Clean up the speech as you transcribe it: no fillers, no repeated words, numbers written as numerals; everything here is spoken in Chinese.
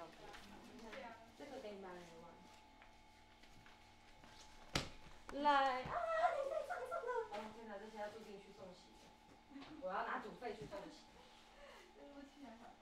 不多。这个给你买来玩。来啊！你可以上了！哦天哪，这些要注定去送洗的。我要拿赌费去送洗。 这录起来好。